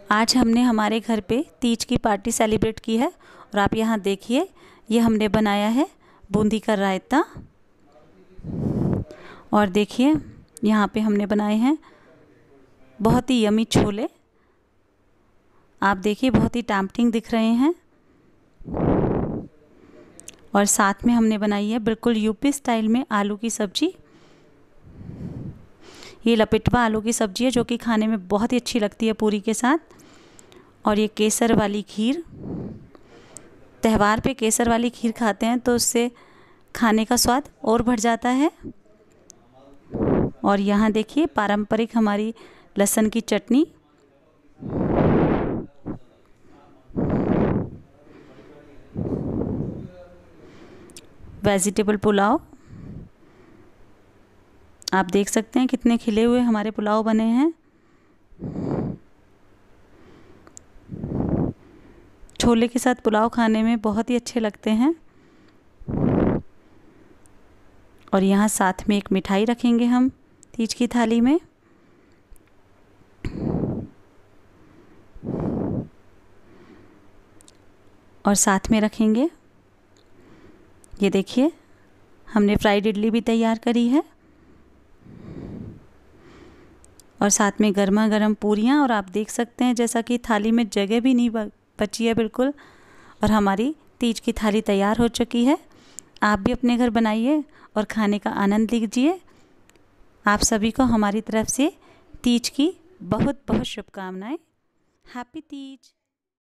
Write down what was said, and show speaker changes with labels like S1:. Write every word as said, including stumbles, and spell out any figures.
S1: आज हमने हमारे घर पे तीज की पार्टी सेलिब्रेट की है और आप यहाँ देखिए, ये हमने बनाया है बूंदी का रायता। और देखिए यहाँ पे हमने बनाए हैं बहुत ही यमी छोले। आप देखिए बहुत ही टेम्पटिंग दिख रहे हैं। और साथ में हमने बनाई है बिल्कुल यूपी स्टाइल में आलू की सब्जी। ये लपेटवा आलू की सब्जी है जो कि खाने में बहुत ही अच्छी लगती है पूरी के साथ। और ये केसर वाली खीर, त्यौहार पे केसर वाली खीर खाते हैं तो उससे खाने का स्वाद और बढ़ जाता है। और यहाँ देखिए पारंपरिक हमारी लहसुन की चटनी। वेजिटेबल पुलाव, आप देख सकते हैं कितने खिले हुए हमारे पुलाव बने हैं। छोले के साथ पुलाव खाने में बहुत ही अच्छे लगते हैं। और यहाँ साथ में एक मिठाई रखेंगे हम तीज की थाली में। और साथ में रखेंगे, ये देखिए हमने फ्राइड इडली भी तैयार करी है। और साथ में गर्मा गर्म पूरियाँ। और आप देख सकते हैं जैसा कि थाली में जगह भी नहीं बची है बिल्कुल। और हमारी तीज की थाली तैयार हो चुकी है। आप भी अपने घर बनाइए और खाने का आनंद लीजिए। आप सभी को हमारी तरफ से तीज की बहुत बहुत शुभकामनाएं। हैप्पी तीज।